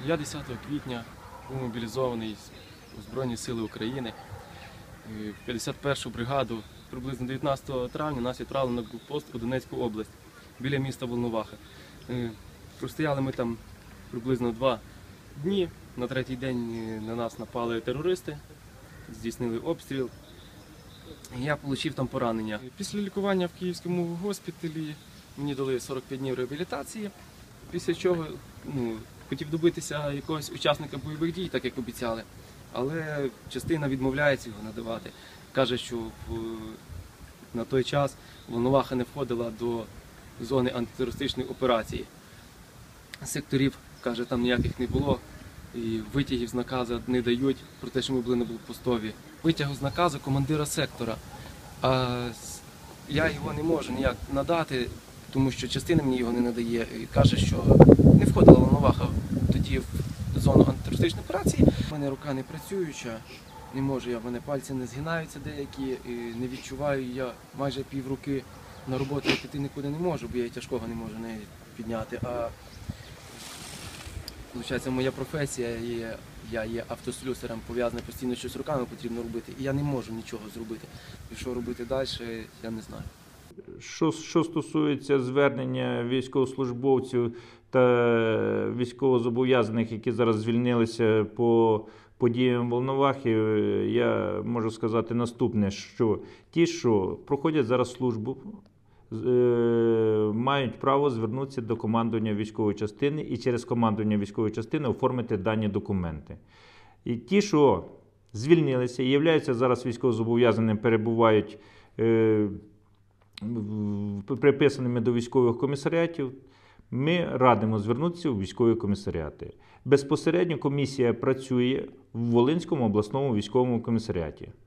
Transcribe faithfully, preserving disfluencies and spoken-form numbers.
Я десятого квітня був мобілізований у Збройні Сили України. В п'ятдесят першу бригаду приблизно дев'ятнадцятого травня нас відправили на блокпост у Донецьку область біля міста Волноваха. Простояли ми там приблизно два дні. На третій день на нас напали терористи, здійснили обстріл. Я отримав там поранення. Після лікування в Київському госпіталі мені дали сорок п'ять днів реабілітації, після чого ну, хотів добитися якогось учасника бойових дій, так як обіцяли, але частина відмовляється його надавати. Каже, що в, на той час Волноваха не входила до зони антитерористичної операції. Секторів, каже, там ніяких не було, і витягів з наказу не дають про те, що ми були на блокпостові. Витяг з наказу командира сектора, а я його не можу ніяк надати, тому що частина мені його не надає і каже, що не входила Волноваха тоді в зону антитерористичної операції. У мене рука не працююча, не можу я, в мене пальці не згинаються деякі, і не відчуваю, я майже півроки на роботу піти нікуди не можу, бо я тяжкого не можу не підняти. А виходить, моя професія є, я є автослюсарем, пов'язаний постійно, щось руками потрібно робити, і я не можу нічого зробити. І що робити далі, я не знаю. Що, що стосується звернення військовослужбовців та військовозобов'язаних, які зараз звільнилися по подіям Волновахи, я можу сказати наступне, що ті, що проходять зараз службу, мають право звернутися до командування військової частини і через командування військової частини оформити дані документи. І ті, що звільнилися і являються зараз військовозобов'язаними, перебувають е, приписаними до військових комісаріатів, ми радимо звернутися у військові комісаріати. Безпосередньо комісія працює в Волинському обласному військовому комісаріаті.